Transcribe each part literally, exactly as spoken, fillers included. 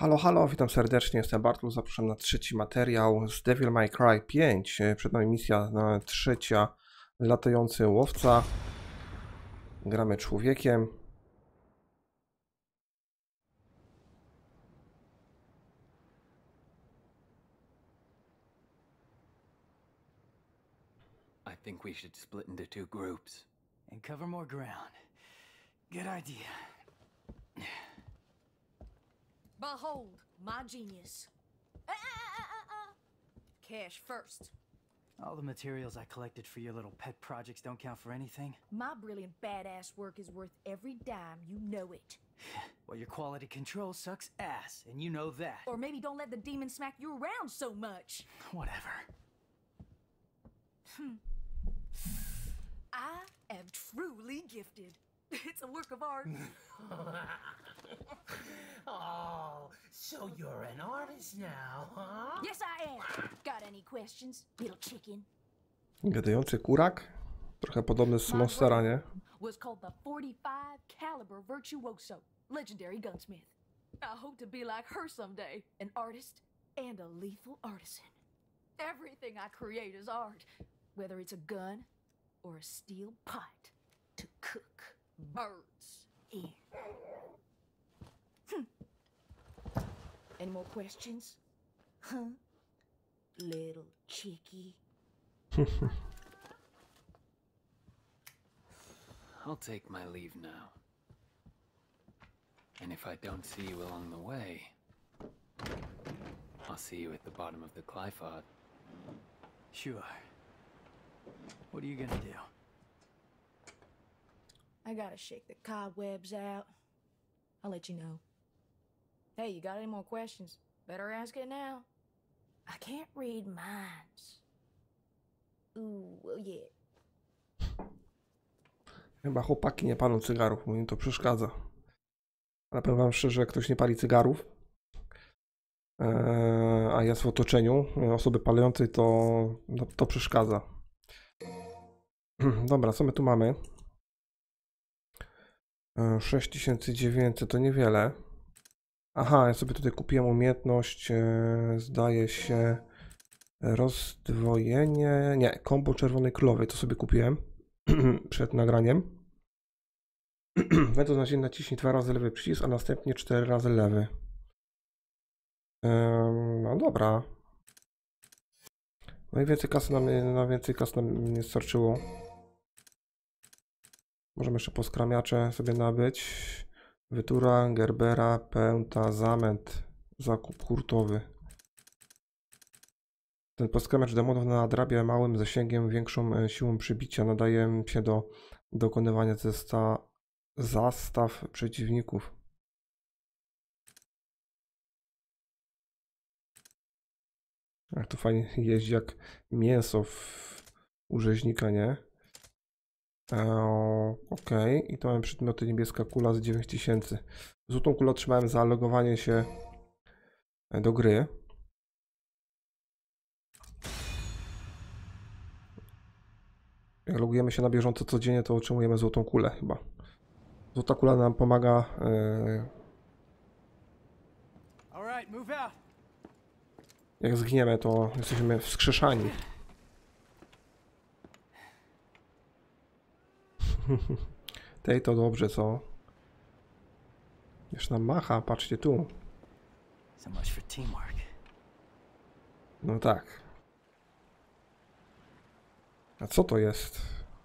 Halo, halo, witam serdecznie, jestem Bartul, zapraszam na trzeci materiał z Devil May Cry pięć. Przed nami misja no, trzecia, latający łowca. Gramy człowiekiem. I think we should split into two groups and cover more ground. Good idea. Behold, my genius. Ah, ah, ah, ah. Cash first. All the materials I collected for your little pet projects don't count for anything. My brilliant badass work is worth every dime, you know it. Well, your quality control sucks ass, and you know that. Or maybe don't let the demon smack you around so much. Whatever. I am truly gifted. It's a work of art. Oh, so you're an artist now, huh? Yes, I am. Got any questions, little chicken? Gadający kurak. Trochę podobny z Monstera, nie? Was called the forty-five caliber virtuoso, legendary gunsmith. I hope to be like her someday, an artist and a lethal artisan. Everything I create is art, whether it's a gun or a steel pot to cook birds in. Hm. Any more questions? Huh? Little chickie. I'll take my leave now. And if I don't see you along the way, I'll see you at the bottom of the Clyphod. Sure. What are you gonna do? I gotta shake the cobwebs out. I'll let you know. Hey, you got any more questions? Better ask it now. I can't read minds. Ooh, well, yeah. Chyba chłopaki nie palą cygarów, bo im to przeszkadza. Ale powiem wam szczerze, jak ktoś nie pali cygarów, ee, a jest w otoczeniu osoby palącej, to, to, to przeszkadza. Dobra, co my tu mamy? sześć tysięcy dziewięćset to niewiele. Aha, ja sobie tutaj kupiłem umiejętność, e, zdaje się, rozdwojenie, nie, kombo czerwonej królowej, to sobie kupiłem przed nagraniem. Będąc na ziemi naciśnij dwa razy lewy przycisk, a następnie cztery razy lewy. Ehm, no dobra. No i więcej kasy nam, na więcej kasy nam nie starczyło. Możemy jeszcze poskramiacze sobie nabyć. Wytura, gerbera, pęta, zamęt, zakup hurtowy. Ten poskramiacz demonów nadrabia małym zasięgiem większą siłą przybicia. Nadaje się do dokonywania zesta zastaw przeciwników. Jak to fajnie jeździ jak mięso w u rzeźnika, nie? Eee, ok, i to mamy przedmioty niebieska kula z dziewięć tysięcy. Złotą kulę otrzymałem za logowanie się do gry. Jak logujemy się na bieżąco codziennie, to otrzymujemy złotą kulę chyba. Złota kula nam pomaga. Yy... Jak zginiemy, to jesteśmy wskrzeszani. Tej to dobrze, co? Już nam macha, patrzcie tu. No tak. A co to jest?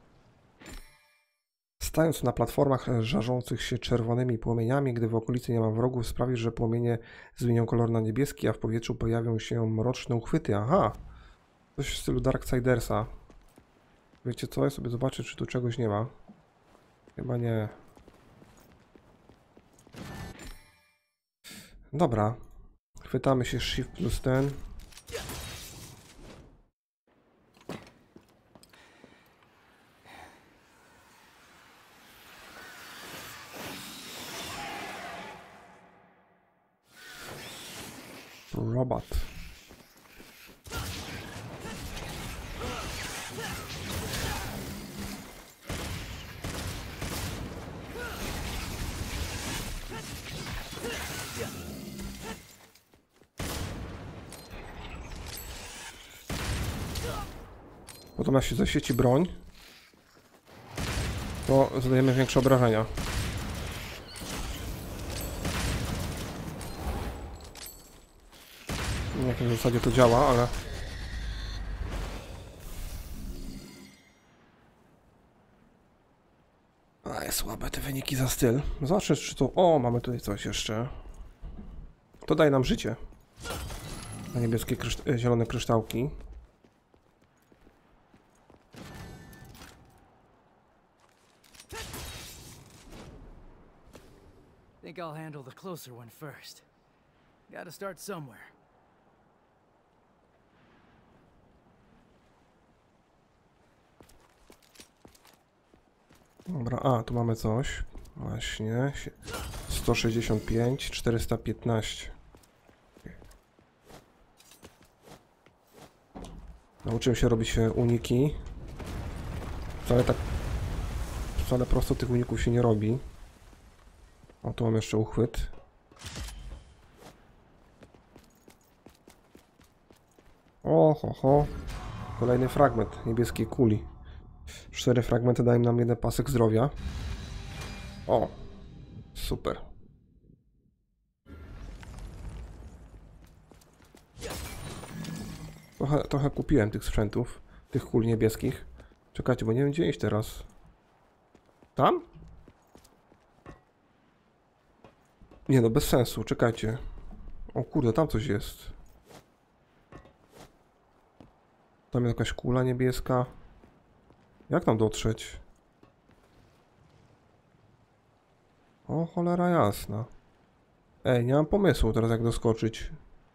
Stając na platformach żarzących się czerwonymi płomieniami, gdy w okolicy nie ma wrogów, sprawisz, że płomienie zmienią kolor na niebieski, a w powietrzu pojawią się mroczne uchwyty. Aha! Coś w stylu Darksidersa. Wiecie co? Ja sobie zobaczę, czy tu czegoś nie ma. Chyba nie. Dobra. Chwytamy się Shift plus ten. Robot. natomiast się zaświeci broń, to zadajemy większe obrażenia. Nie wiem, jak w zasadzie to działa, ale... A, słabe te wyniki za styl. Zobaczmy, czy to... O, mamy tutaj coś jeszcze. To daje nam życie. Na niebieskie, kryszt... zielone kryształki. Think I'll handle the closer one first. Gotta start somewhere. Dobra, a, tu mamy coś. Właśnie. sto sześćdziesiąt pięć, czterysta piętnaście. Nauczyłem się robić uniki. Wcale tak... Wcale prosto tych uników się nie robi. O, tu mam jeszcze uchwyt. O, ho, ho. Kolejny fragment niebieskiej kuli. Cztery fragmenty dają nam jeden pasek zdrowia. O, super. Trochę, trochę kupiłem tych sprzętów, tych kul niebieskich. Czekajcie, bo nie wiem, gdzie iść teraz. Tam? Nie no, bez sensu, czekajcie. O kurde, tam coś jest. Tam jest jakaś kula niebieska. Jak tam dotrzeć? O, cholera jasna. Ej, nie mam pomysłu teraz, jak doskoczyć.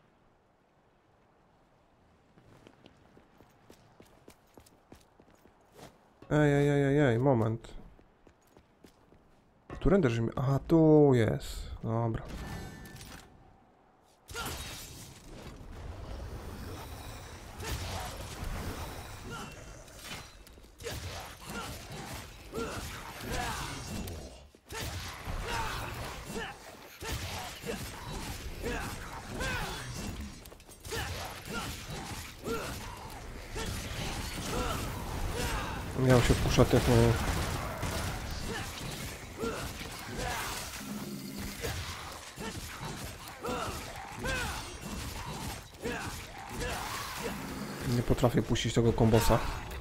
Ej, ej, ej, ej, ej, moment. Którędy mi... Aha, tu jest. Dobra. Miał się pusza tych... Nie potrafię puścić tego kombosa.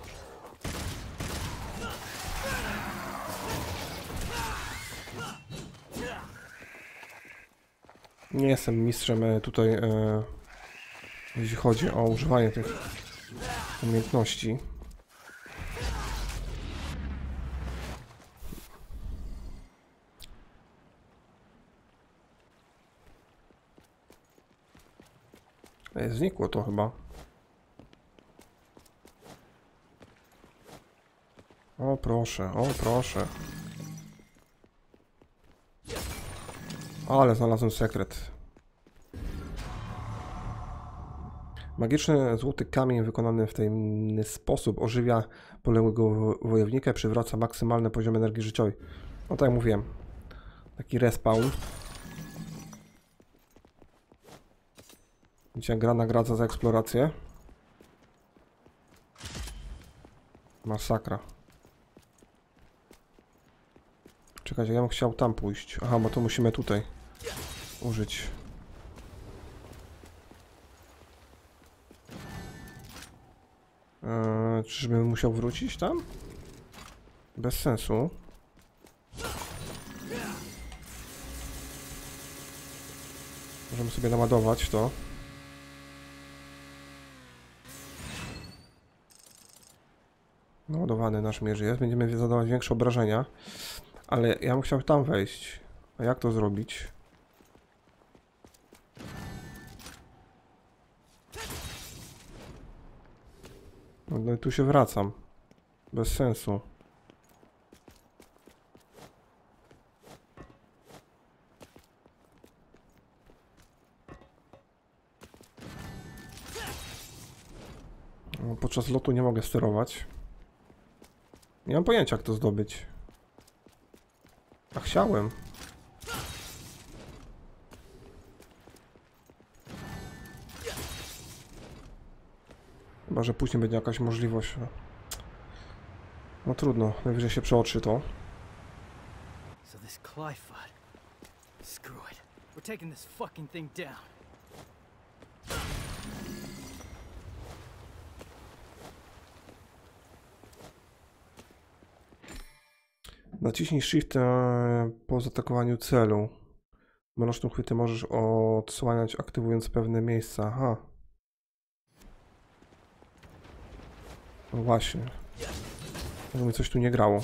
Nie jestem mistrzem tutaj, e, jeśli chodzi o używanie tych umiejętności. E, znikło to chyba. O proszę, o proszę. Ale znalazłem sekret. Magiczny złoty kamień wykonany w tajemny sposób ożywia poległego wojownika i przywraca maksymalny poziom energii życiowej. No tak jak mówiłem. Taki respawn. Widzicie, gra nagradza za eksplorację. Masakra. Czekajcie, ja bym chciał tam pójść. Aha, bo to musimy tutaj użyć. Eee, czyżbym musiał wrócić tam? Bez sensu. Możemy sobie naładować to. Naładowany nasz mierz jest. Będziemy zadawać większe obrażenia. Ale ja bym chciał tam wejść. A jak to zrobić? No i tu się wracam. Bez sensu. No, podczas lotu nie mogę sterować. Nie mam pojęcia, jak to zdobyć. A chciałem. Chyba, że później będzie jakaś możliwość. No trudno, najwyżej się przeoczy to. So this Clyfod. Screw it. We're taking this fucking thing down. Naciśnij Shift e, po zaatakowaniu celu. Mroczną chwytę możesz odsłaniać, aktywując pewne miejsca. Aha. No właśnie. Może mi coś tu nie grało.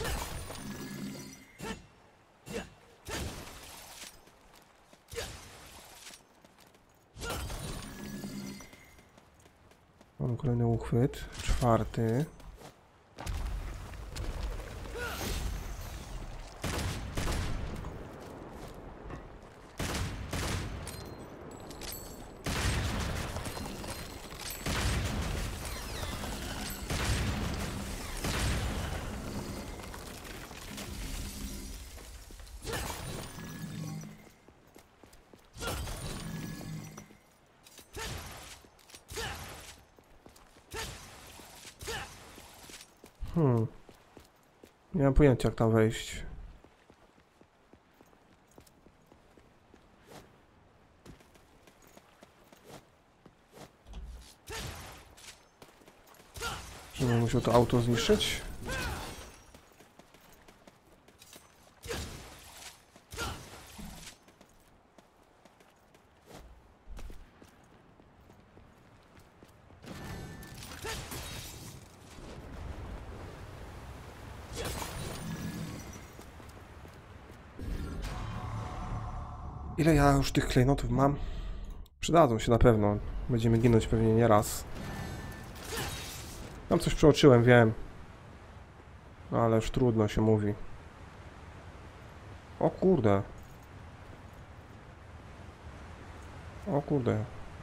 Mam kolejny uchwyt. Czwarty. Hmm. Nie mam pojęcia, jak tam wejść. Czy będę musiał to auto zniszczyć? Ile ja już tych klejnotów mam? Przydadzą się na pewno. Będziemy ginąć pewnie nie raz. Tam coś przeoczyłem, wiem. No ale już trudno się mówi. O kurde. O kurde.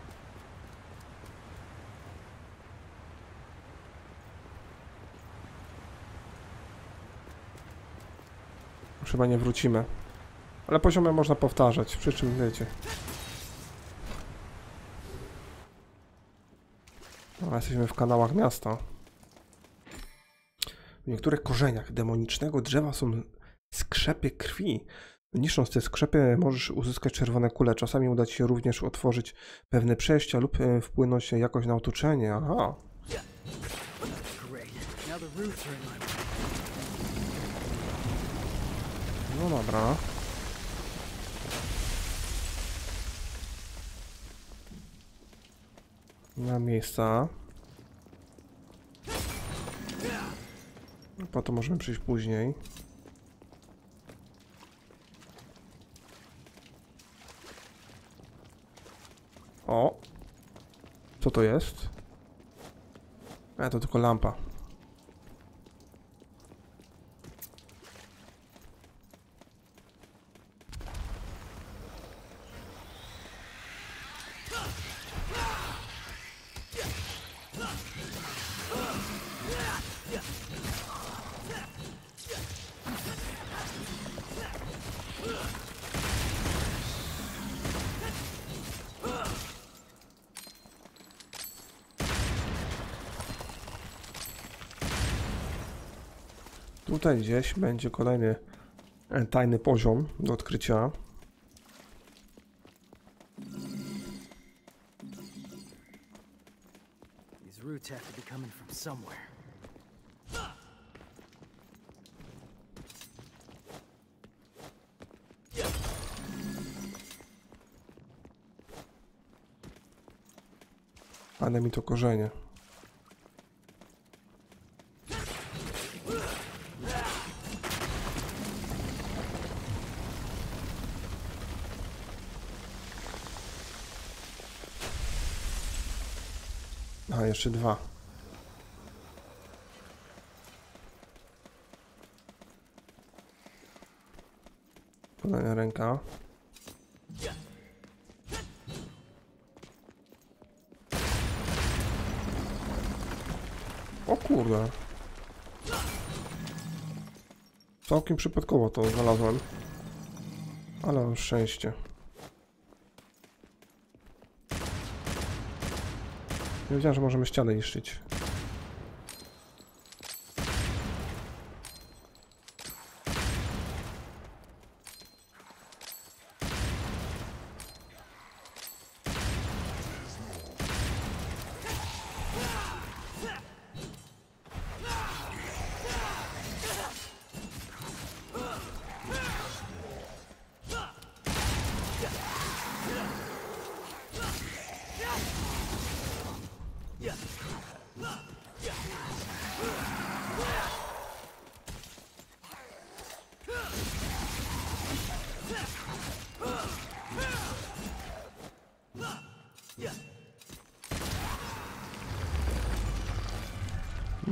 Już chyba nie wrócimy. Ale poziomy można powtarzać, przy czym wiecie. No, jesteśmy w kanałach miasta. W niektórych korzeniach demonicznego drzewa są skrzepy krwi. Niszcząc te skrzepy możesz uzyskać czerwone kule. Czasami uda ci się również otworzyć pewne przejścia lub wpłynąć jakoś na otoczenie. Aha. No dobra. Nie ma miejsca. Po to możemy przyjść później. O! Co to jest? A, to tylko lampa. Tutaj gdzieś będzie kolejny tajny poziom do odkrycia. These roots have to be coming from somewhere. Ale mi to korzenie. A, jeszcze dwa. Kolejna ręka. O kurde. Całkiem przypadkowo to znalazłem. Ale mam szczęście. Nie wiedziałem, że możemy ścianę niszczyć.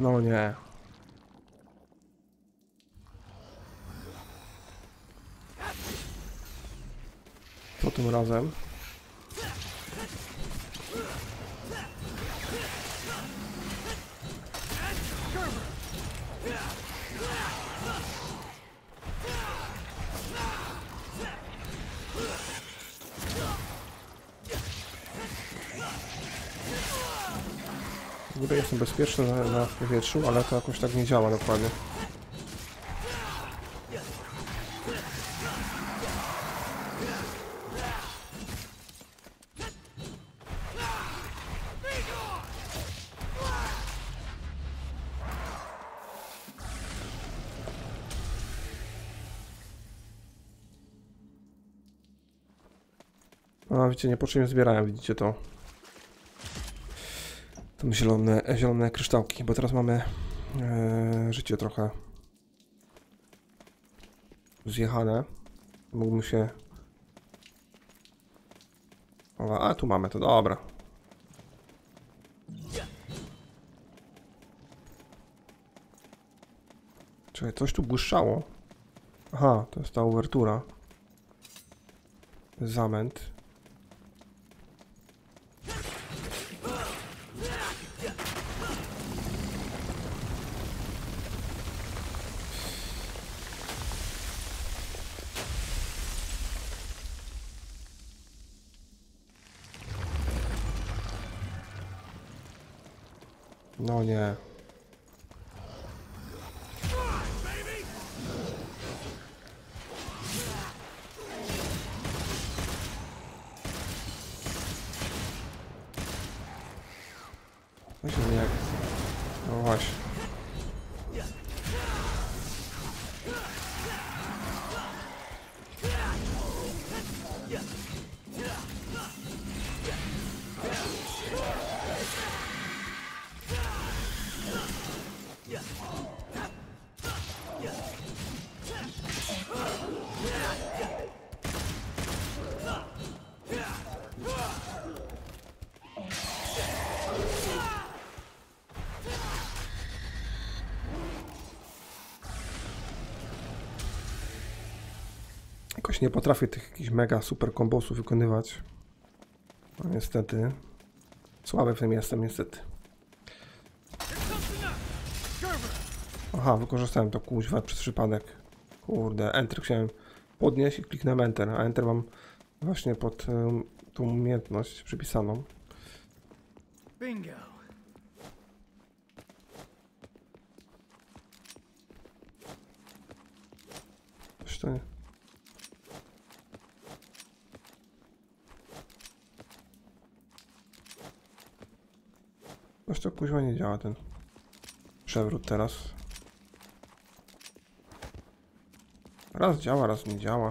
No nie. Co tym razem? Niby jestem bezpieczny na, na powietrzu, ale to jakoś tak nie działa dokładnie. A widzicie, niepotrzebnie zbierałem, widzicie to. Tam zielone, zielone kryształki, bo teraz mamy e, życie trochę zjechane. Mógłbym się... O, a tu mamy to, dobra. Czekaj, coś tu błyszczało. Aha, to jest ta uwertura. Zamęt. No nie. Właśnie jak... No właśnie. Jakoś nie potrafię tych jakichś mega super kombosów wykonywać. No niestety. Słaby w tym jestem niestety. Aha, wykorzystałem to kuźwa przez przypadek. Kurde, Enter chciałem podnieść i kliknąłem Enter, a Enter mam właśnie pod um, tą umiejętność przypisaną. Bingo. Coś to nie... Coś to kuźwa nie działa ten przewrót teraz. Raz działa, raz nie działa.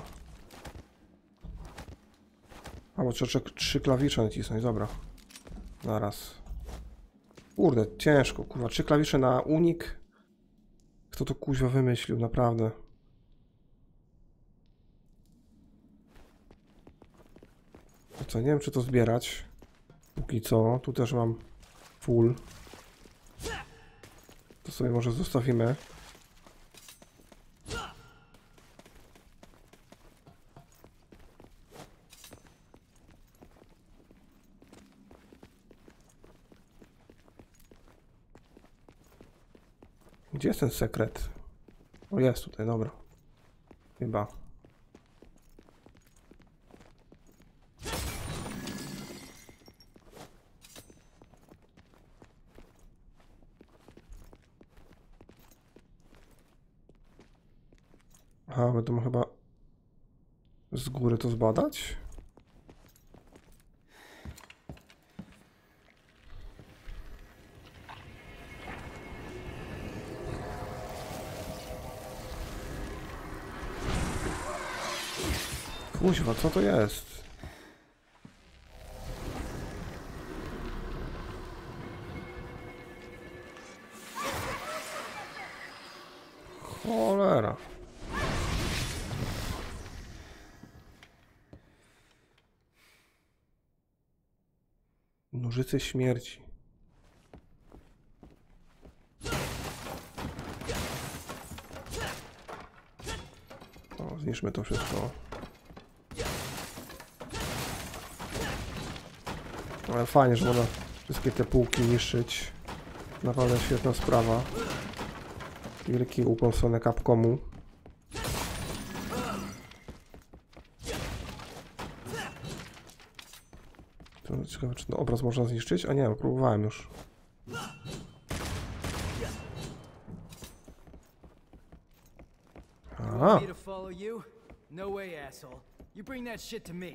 Albo trzeba trzy klawisze nacisnąć, dobra. Zaraz. Kurde, ciężko, kurwa. Trzy klawisze na unik. Kto to kuźwa wymyślił, naprawdę. To co, nie wiem czy to zbierać. Póki co, tu też mam full. To sobie może zostawimy. Gdzie jest ten sekret? O, jest tutaj, dobra. Chyba. Aha, będę mógł chyba z góry to zbadać? Kuźwa, co to jest? Cholera. Nożyce śmierci. Zniszczmy to wszystko. Ale fajnie, że można wszystkie te półki niszczyć. Naprawdę świetna sprawa. Wielki ukłon w stronę Capcomu. To ciekawe, czy ten obraz można zniszczyć? A nie, próbowałem już. Aha. Me to follow you? No way, asshole. You bring that shit to me.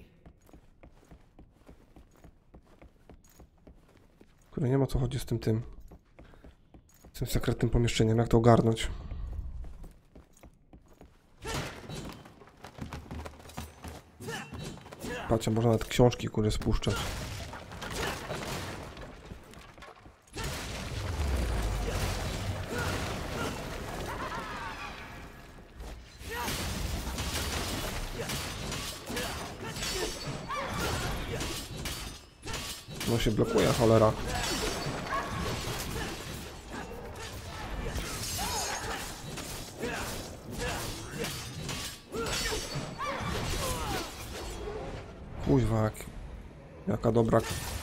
Kurde, nie wiem, o co chodzi z tym tym. Z tym sekretnym pomieszczeniem, jak to ogarnąć. Patrzcie, można nawet książki, kurde, spuszczać. No się blokuje, cholera. Kuźwa, jak... jaka dobra...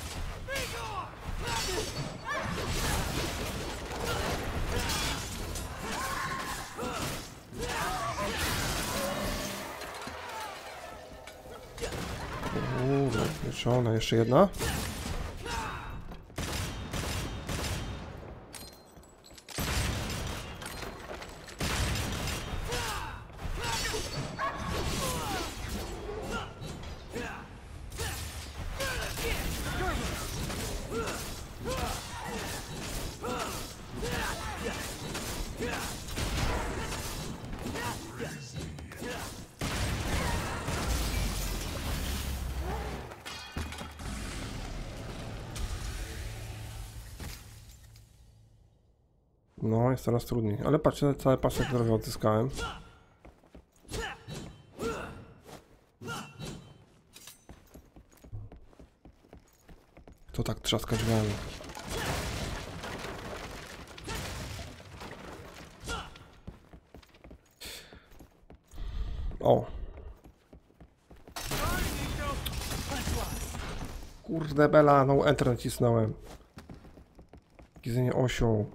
Uuu, wieczona, jeszcze jedna? No, jest coraz trudniej. Ale patrzcie, cały pasek zdrowia odzyskałem. To tak trzaska drzwiami. O! Kurde bela, no enter nacisnąłem. Gizenie osią.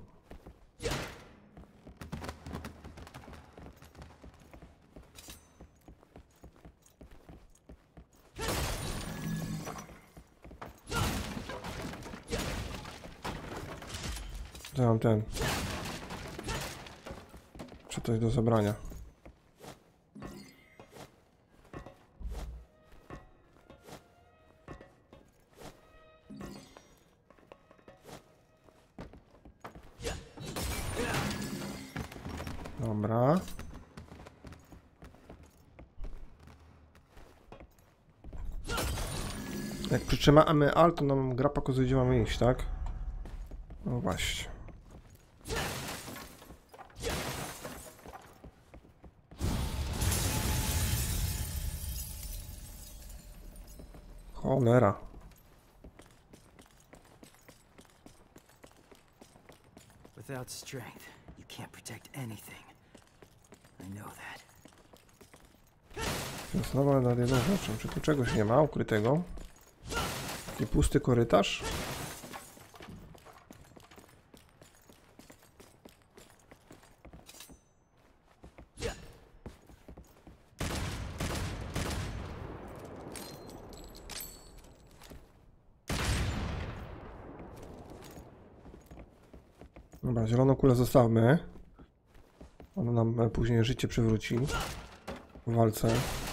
To ja mam ten. Czy coś do zabrania? Dobra. Jak przytrzymamy Alt, to nam gra pokazuje, gdzie mamy iść, tak? No właśnie. Cholera. Without strength, you can't protect anything. I know that. Znowu nad jedną rzeczą. Czy tu czegoś nie ma ukrytego? Taki pusty korytarz? Dobra, zieloną kulę zostawmy. Ona nam później życie przywróci w walce.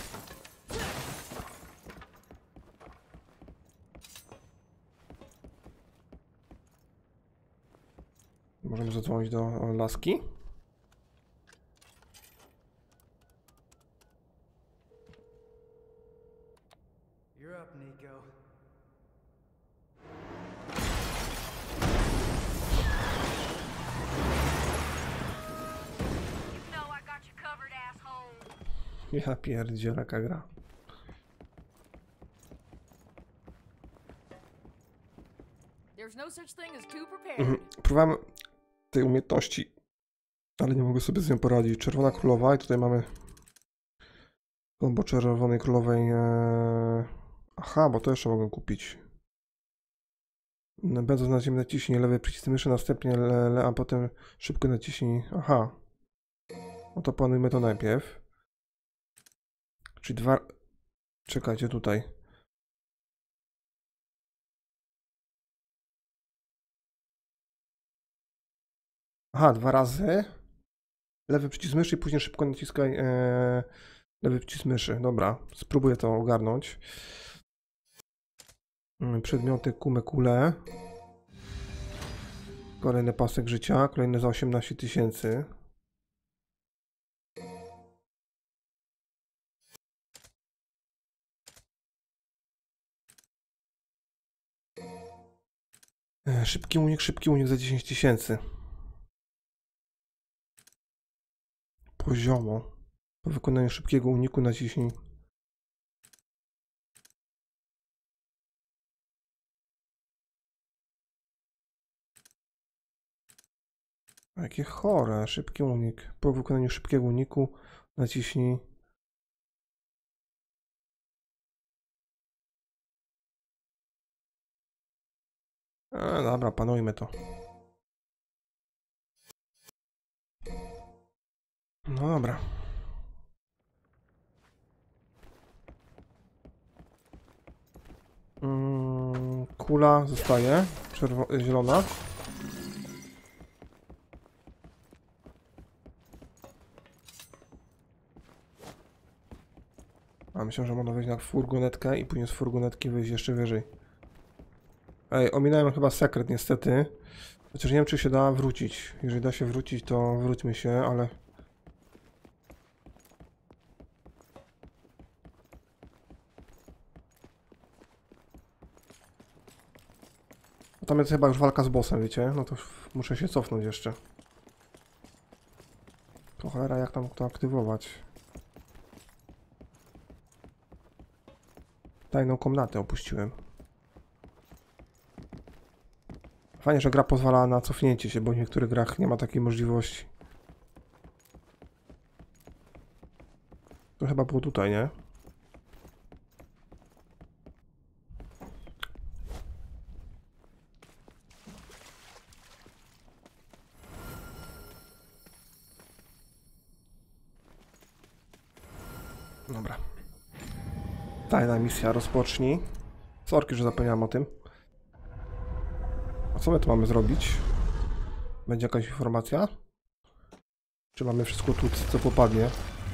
Możemy zadzwonić do laski. You're up, Nico. Ja pierdzielę, jaka gra. There's no such thing as too prepared. Mhm. Próbowałem tej umiejętności, ale nie mogę sobie z nią poradzić. Czerwona królowa i tutaj mamy Kombo Czerwonej Królowej. Eee... Aha, bo to jeszcze mogę kupić. Będąc na ziemi naciśnij lewy przycisk myszy, następnie le, le, a potem szybko naciśnij. Aha. No to planujmy to najpierw. Czyli dwa... Czekajcie tutaj. Aha, dwa razy. Lewy przycisk myszy i później szybko naciskaj e, lewy przycisk myszy. Dobra, spróbuję to ogarnąć. Przedmioty, kume, kule. Kolejny pasek życia, kolejny za osiemnaście tysięcy. Szybki unik, szybki unik za dziesięć tysięcy. Poziomo. Po wykonaniu szybkiego uniku naciśnij. Jakie chore. Szybki unik. Po wykonaniu szybkiego uniku naciśnij. A, dobra, panujmy to. No dobra. Mm, kula zostaje. Czerwo- zielona. A myślę, że można wejść na furgonetkę i później z furgonetki wyjść jeszcze wyżej. Ej, ominąłem chyba sekret niestety. Chociaż nie wiem, czy się da wrócić. Jeżeli da się wrócić, to wróćmy się, ale... Tam jest chyba już walka z bossem, wiecie? No to muszę się cofnąć jeszcze. To cholera, jak tam to aktywować? Tajną komnatę opuściłem. Fajnie, że gra pozwala na cofnięcie się, bo w niektórych grach nie ma takiej możliwości. To chyba było tutaj, nie? Dobra. Tajna misja, rozpocznij. Sorki, że zapomniałem o tym. A co my tu mamy zrobić? Będzie jakaś informacja? Czy mamy wszystko tu, co popadnie?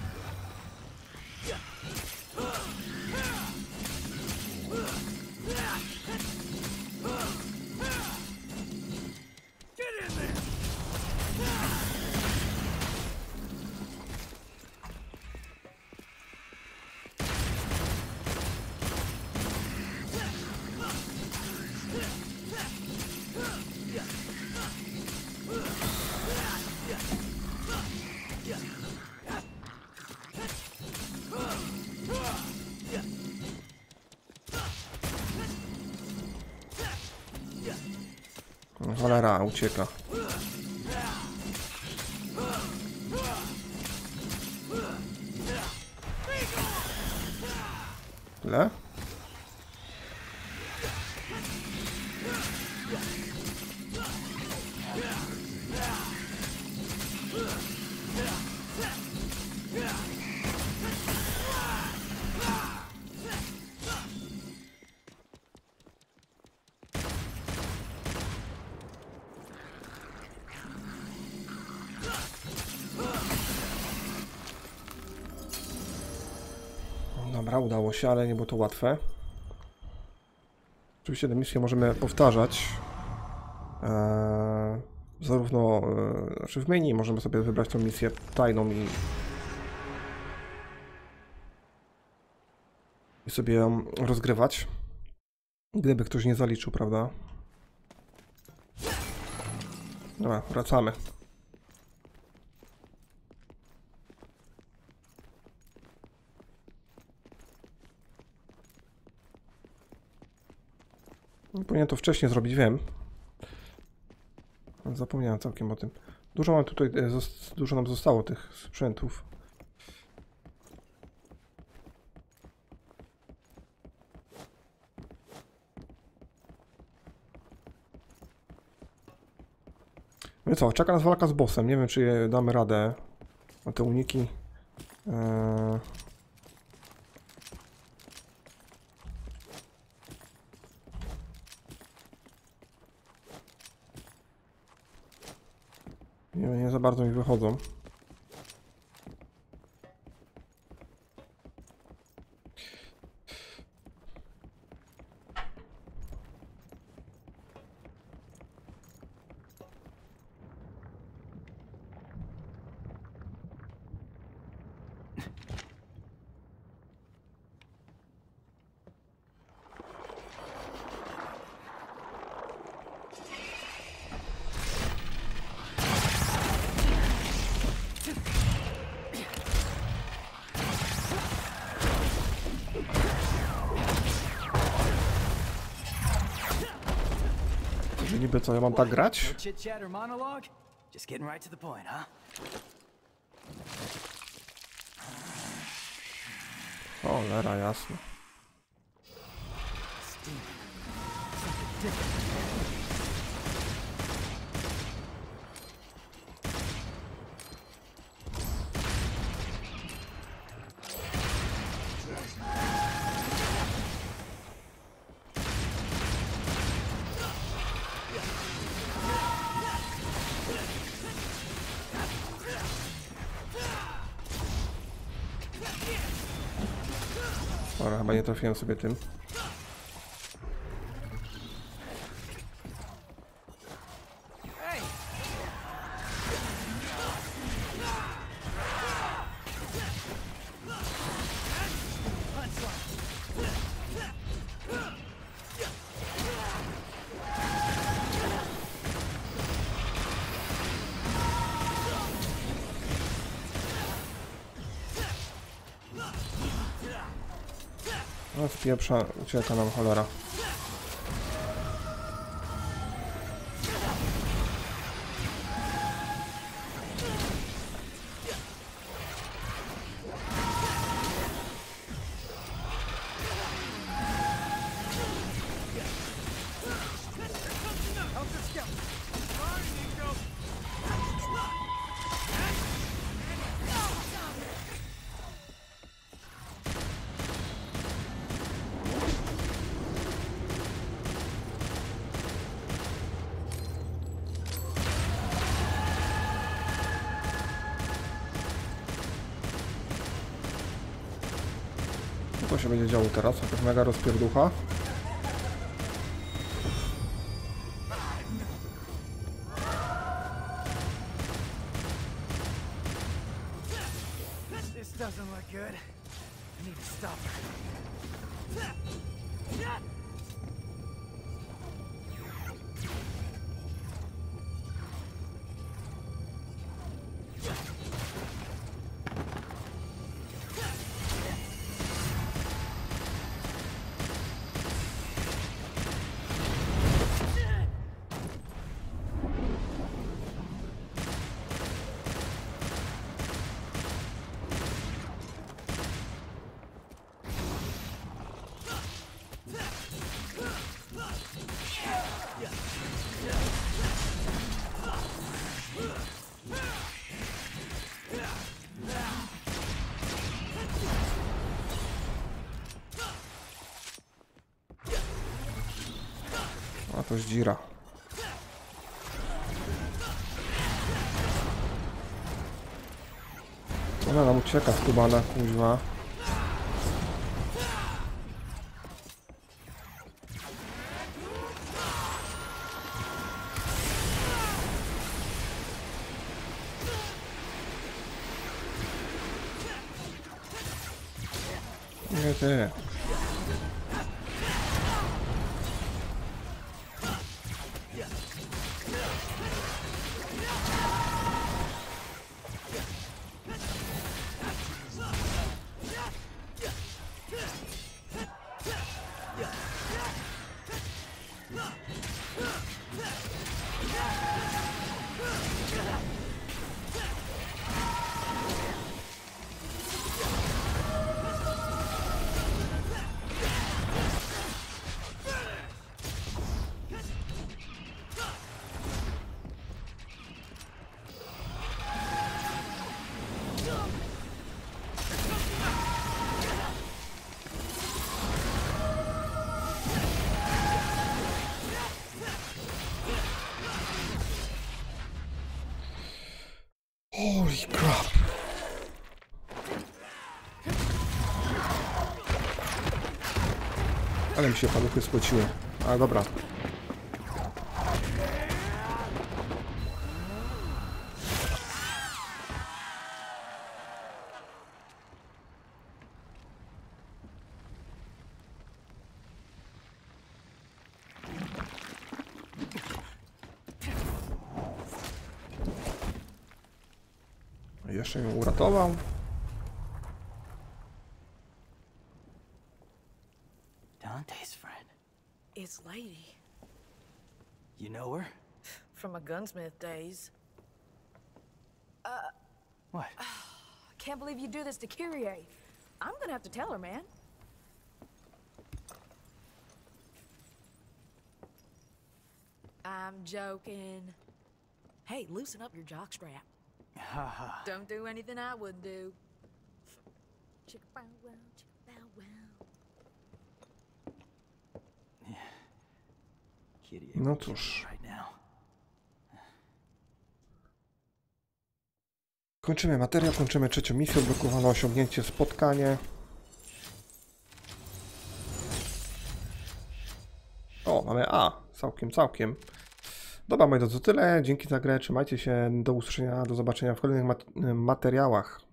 Cholera, ucieka. Tyle? Dobra, udało się, ale nie było to łatwe. Oczywiście tę misję możemy powtarzać. Eee, zarówno e, znaczy w menu możemy sobie wybrać tą misję tajną i, i sobie ją rozgrywać. Gdyby ktoś nie zaliczył, prawda? Dobra, wracamy. Powinien to wcześniej zrobić, wiem. Zapomniałem całkiem o tym. Dużo mam tutaj, dużo nam zostało tych sprzętów. No i co, czeka nas walka z bossem. Nie wiem, czy je damy radę na te uniki. Eee... Nie, nie za bardzo mi wychodzą. Że niby co, ja mam tak grać? No chit chat or monologue? Just getting right to the point, huh? Cholera, jasno. Dobra, chyba nie trafiłem sobie tym. No z pieprza ucieka nam cholera. Co się będzie działo teraz? Jakaś mega rozpierducha. This doesn't look good. I need to stop her. A to zdzira. Ona nam ucieka skubana, kuźwa. Nie ty. Ale mi się paluchy spociły. A dobra. Jeszcze ją uratował. Dante's friend. It's Lady. You know her? From my gunsmith days. What? Can't believe you do this to Kyrie. I'm gonna have to tell her, man. I'm joking. Hey, loosen up your jockstrap. Haha. Don't do anything I wouldn't do. Chicka bow wow, chicka bow wow. Kitty, No cóż. right now. Kończymy materiał, kończymy trzecią misję. Odblokowano osiągnięcie spotkanie. O, mamy A. Całkiem, całkiem. Dobra, moi drodzy, to tyle. Dzięki za grę. Trzymajcie się. Do usłyszenia, do zobaczenia w kolejnych mat materiałach.